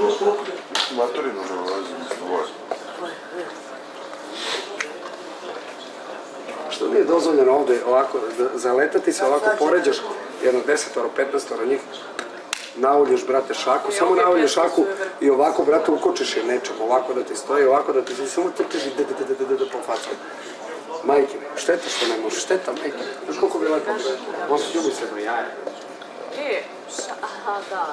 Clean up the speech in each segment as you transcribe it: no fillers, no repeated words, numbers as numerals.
Materinu ne ulazim, svoj. Što nije dozvoljeno ovdje ovako, zaletati se ovako poređaš jedno 10-15 njih, naulješ, brate, šaku, samo naulješ šaku i ovako, brate, ukočiš je nečem, ovako da ti stoji, ovako da ti se samo trpiš i po facama. Majke, šteta što ne može, šteta, majke. Znaš koliko bi lepo bilo? Može ljubi se do jaja. Aha, da.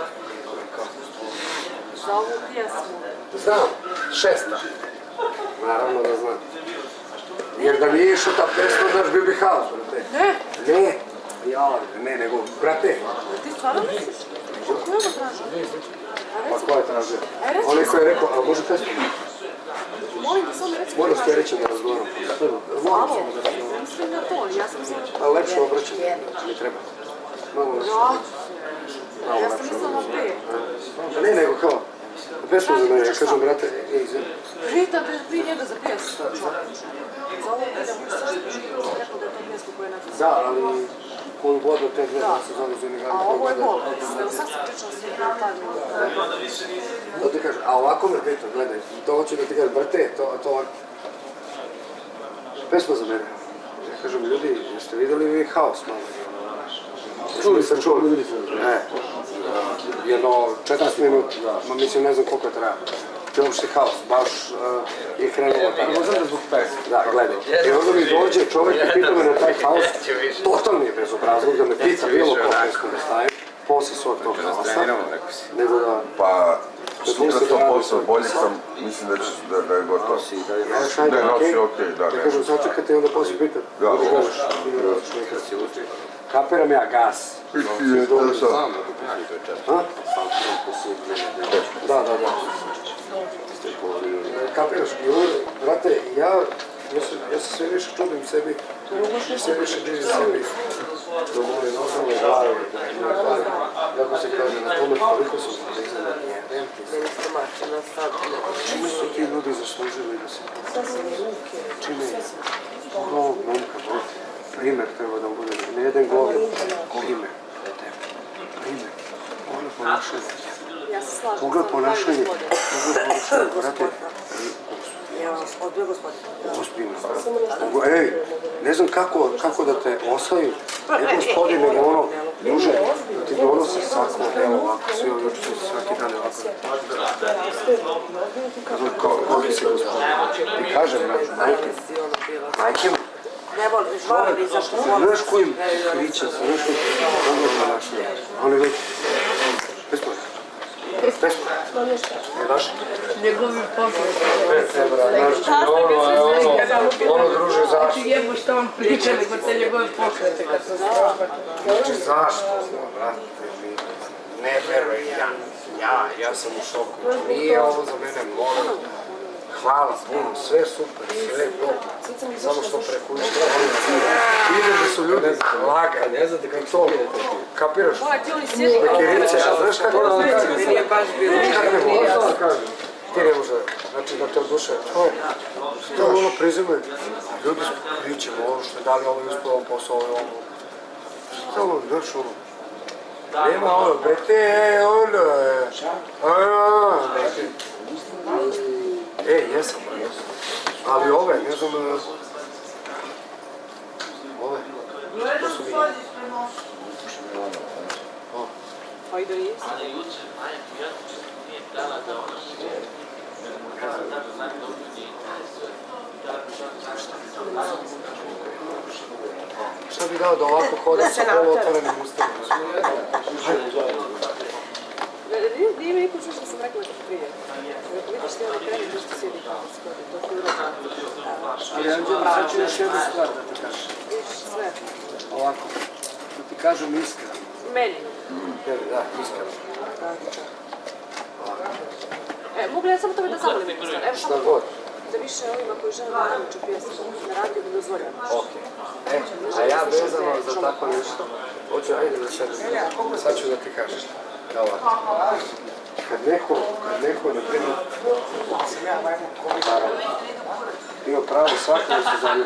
Za ovu pjesmu. Znam, 6. Naravno da znam. Jer da nije išao ta pesma, znaš, bio bi haos, brate. Ne? Ne. Ne, nego, brate. Ti stvarno misliš? Ko je ovo tražio? Pa ko je tražio? Onaj ko je rekao, a može pesmu? Molim da samo recimo... Moram sljedeće da razgovaram. Moram samo da razgovaram. Mislim na to, ja sam se... A lepše obraćanje, mi treba. Malo lepše. Ja sam mislila na 5. Ne, nego kao, pesmu za mene, ja kažem, brate, izvim. Pitate vi njega za pjesmu. Za ovo da budeš sve što rekao da je to pjesmu koje je napisao. Da, ali koju vodu te dve da se zove Zuni Gani. A ovo je bol, evo sad sam pričala s njim napadnju. To ti kažem, a ovako me pita, gledaj, to hoću da ti kažem, brate, to ovako. Pesma za mene. Ja kažem, ljudi, jeste vidjeli vi haos malo? Čuli sam, čuli. Jedno 14 minuta, ma mislim ne znam koliko je traja. Uopšte haos, baš je krenulo tako. Možda da zbog pesma. Da, gledaj. I onda mi dođe čovjek i pita me na taj haos, totalno je bezobrazluk da me pita bilo ko pesmu da stavim, posle svog tog haosa, nego da... Pa, sutra sam posao, bolje sam, mislim da je gotovo. Da je noći okej, da. Ja kažem, sačekajte i onda posle pitat. Da, kapiram ja gas. Da. Kapiraš, brate, ja se sve više čudim sebi, sve više divim sebi do moje normalne glave, kako se kaže, na tome koliko sam podizan na jebem ti se. Čime su ti ljudi zaslužili da se čime je ovog momka, primer treba da bude, ne jedan govor, primer, primer, ono ponašanje. Pogled ponašanje, brate, ej, ne znam kako da te oslavim, ne gospodin, nego ono, duže, da ti donose svako delo ovako, svi ovi oči su svaki dan ovako. Kažem, ko bi si gospodin? I kažem, majke mu, znaš kojim krića, znaš kojim pogled ponašanje, oni već, pesma, je vaša? Njegovi pogled. Ono druže zašto? Znači jebo što vam priča, nego te njegove poglede kad se zražba. Znači zašto? Ne verujem ja sam u šoku. Nije ovo za mene moram. Hvala puno, sve super, sve dobro. Samo što preko ušla. Vidim da su ljudi lagani, ne znate kako to kapiraš? Bekirice, a znaš kako da vam kažem? Ti ne može, znači da te od duše, što ono prizime, ljudi pričamo ovo što je dali ovo i uspio ovom posao, ovo i ovo. Što ono, znaš ono, nema ono, bete, ono, jesam, ali ove, ne znam, ove, to su mi. Pa i da jesi. Šta bi dao da ovako hodam sa poluotvorenim ustima? Nije mi ikuću što sam rekla kako prije. Vidiš ti ono krenu gdje što sjedi skoro, to ti urodno. Ali Anđela, sad ću još jednu stvar da ti kažem. Vidiš sve. Ovako, da ti kažem iskreno. Meni. Tebi, da, iskreno. Mogu li ja samo tome da zamolim neku stvar? Evo Šta god. Da više ovima koji žele da nauču pjesmu na radiju da dozvoljavaš. Okej. A ja vezano za tako nešto, hoću, ajde da sad ću da ti kažem. Ovako. Kad neko, na primjer, ima pravo svaki da se zaljubi.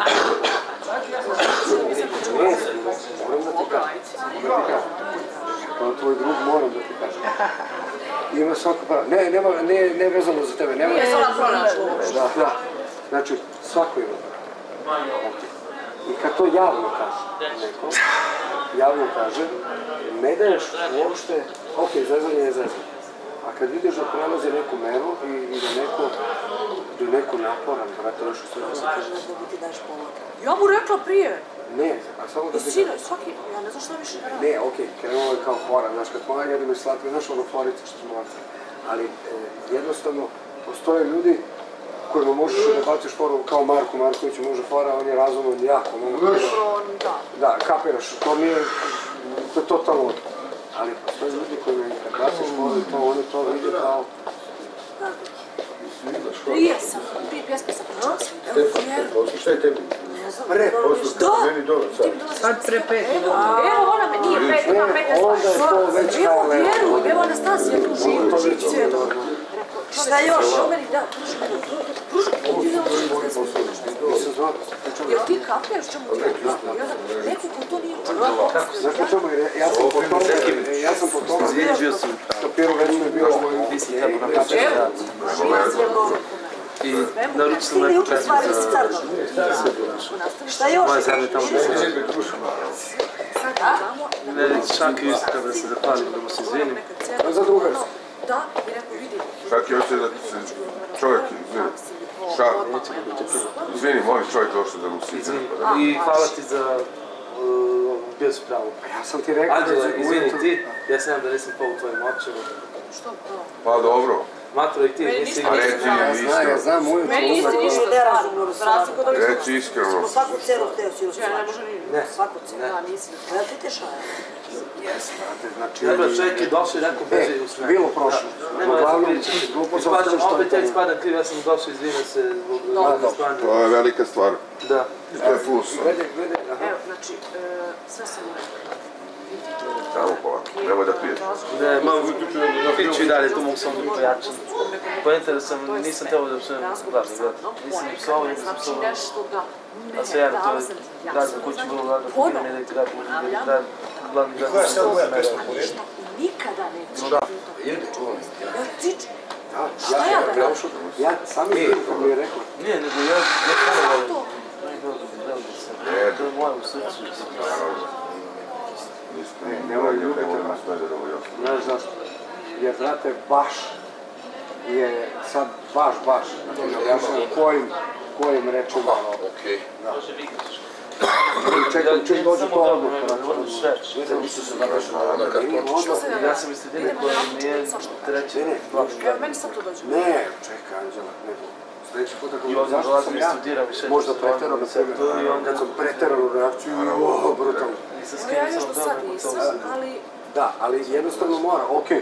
Ne, moram da ti kažem. Kao tvoj drug moram da ti kažem. Ima svako pravo. Ne vezano za tebe. Nije se ona pronašla. Da. Znači, svako ima pravo. I kad to javno kaže neko, ne daješ uopšte, ok, zezanje je zezanje. A kad vidiš da prelazi neku meru i da neko naporan, brate, još u sve. Kaže da ti daš pomoć. Ja mu rekla prije. Ne, a samo da ti... I sino, svaki, ja ne znam što više da radi. Ne, okej, krenuo je kao fora, znaš, kad smo jedemo i slatili, znaš ono forice što smo vrati. Ali jednostavno, postoje ljudi kojima možeš da baciš foru kao Marko Marković može fora, on je razuman jako. Da, kapiraš, to nije, to je totalno odmah. Ali postoje ljudi kojima kad baciš foru i to, oni to vide kao... Prije pjesme sam počela svi. Šta je tebi? Pre, Sad pre 5 minuta. Evo ona me, nije 5, ima 15. Evo vjeru, evo Anastasija tu živi, cijelo. Šta još? Da, jel ti kapiraš čemu ti je? Neko ko to nije učinio. Znaš po čemu, ja sam po tome, Topiru već mi je bio I naručio sam neku pesmu Šta još? moje zemlje tamo da se Šaki isto kada se zahvalim da mu se izvinim. za drugarstvo. Da, i rekao vidi. Čak i hoće da se čovjek izvini. Izvini, molim čovjek došao da mu se izvini. I hvala ti za... bio si pravo. Ja sam ti rekao... Anđela, izvini ti, ja sam da nisam pao u tvojim očima. Što to? Pa dobro. Matro i ti, nisi A reci iskreno. Ja znam uvijek... Meni nisi ništa nerazumno, za razliku od ovih Reci iskreno. Svaku cenu htio si učinu. Ja ne može ni... Ne. Svaku cenu. Ja nisi. Ja ti te šaja. Dobro, čovjek je došao i rekao beži u sve. Bilo prošlo. Uglavnom, glupo sam što što opet ja ispadam kriv, ja sam došao, izvinim se zbog stvarno. To je velika stvar. Da. I to je plus. Evo, znači, sve sam rekla. Samo polako, nemoj da piješ. Ne, malo piću i dalje, to mogu samo da pojačam. Poenta da sam, nisam teo da psujem glavni grad. Nisam psovao, nisam psovao. A sve jedno, to je grad za kuću vrlo glavno, kuću ne da ti grad, glavni grad. Nikada neću. Jede, čuvam. Šta ja da radim? Ja sam je kako mi je rekao. Nije, nego ja puno volim. To je moje u srcu. Nemoj ljubiti, znaš zašto? Jer, znate, baš je sad baš. Ja sam kojim rečima. Okej. Čekam, čim dođe to odmah. Ja sam iz sredine koja nije treći Evo, meni sad to dođe. Ne, čekaj, Anđela, ne bu. Sljedeći puta I kako onda dolazim i studiram i šećem možda se preterao na sebe, kad sam preterao reakciju, brutalno. Nisam Ja još skinuo do sam sad dobro, nisam, ali... Da, ali jednostavno mora, okej.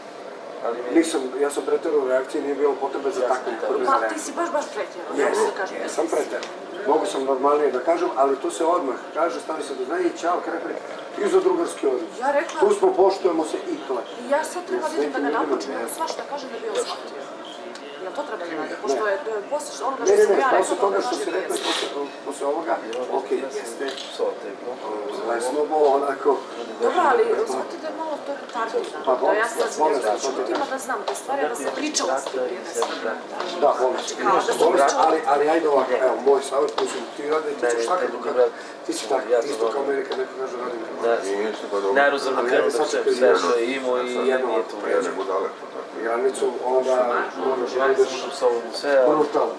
Ja sam preterao reakcije, nije bilo potrebe za takvom prvi za Pa, ti reakciju. si baš pretjerao, ne mogu da kažem. Jesam pretjerao. Mogu sam normalnije da kažem, ali to se odmah kaže, stavi se do znanja i čao, krepre, i za drugarski odnos. Ja rekla... Tu smo, poštujemo se i to je. I ja sad treba vidim da ga napočnem, svašta kažem da bi on shvatio. Jel to treba da radi? Pošto je poslije onoga što sam ja rekla... Posle toga što si rekla, posle ovoga, okej, jeste. Zavisno onako... Dobro, ali shvati da je malo to retardirano. Da ja sad šutima da znam da stvari da se pričala s tim prije nesam. Da, ali ajde ovako, evo, moj savjet koji sam ti radi, ti ćeš tako kada... Ti si tako, isto kao meni kad neko kaže radim kako... Nerozumno krenu da sve što je imao i nije to u redu. Granicu, onda moraš da ideš brutalno.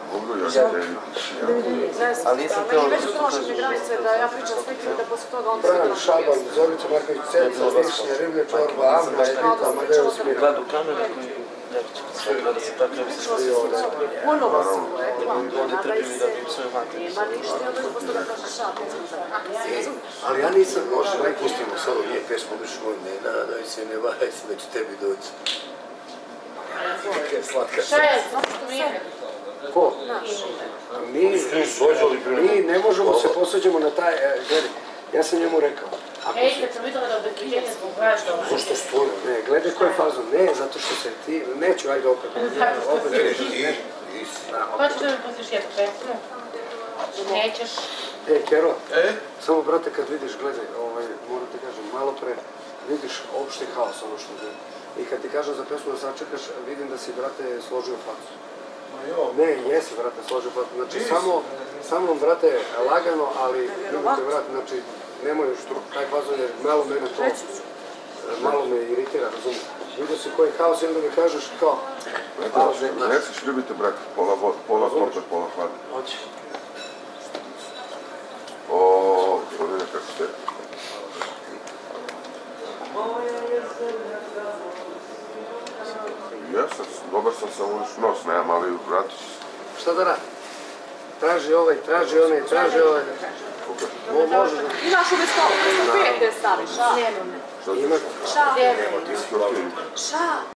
Ali nisam teo Već prošle granice da ja pričam s nekim da posle toga on se Bran, Šaban, Zorica Marković, Celica, Višnja, Riblje, Čorba, Amna, Edita, Amadeus, Mira. gledao kameru koji ne bi će sve gleda se tako bi se što ponovo sam mu rekla, onda nadaj trpim i se, da bi svoju materiju. nema ništa i onda posle da kaže šapan. Ali ja nisam, može, daj pustimo sad, nije pesma, biš moj, ne nadaj se, ne varaj se da će tebi doći. Šta je? Zato što mi je. Ko? Mi ne možemo se posveđamo na taj, gledaj, ja sam njemu rekao. Ej, kad sam vidjela da obekljete smo prašta. Zašto stvorio? Ne, gledaj koji je fazon, ne, zato što se ti, neću, ajde opet. Hoćeš da mi pustiš jednu pesmu? Nećeš. Kero, samo brate kad vidiš, gledaj, moram ti kažem, malo pre vidiš opšti haos, ono što je. I kad ti kažem za pesmu da sačekaš, vidim da si, brate, složio facu. Ne, jesi, brate, složio facu. Znači, samo, brate, lagano, ali, ljubite, brate, znači, nemoj taj fazon, jer malo mene to, malo me iritira, razumiješ. Vidio si koji haos i onda mi kažeš kao... Nećeš ljubite, brate, pola tople, pola hladne. Hoće. To vidim kako ste. Jesam, dobar sam sa uliš nos, nemam, ali vratiš se. Šta da radi? Traži ovaj, traži onaj, traži ovaj. Možeš da... Imaš umjesto pete staviš, a? Šta ti? Ša. Ti si okej. Ša.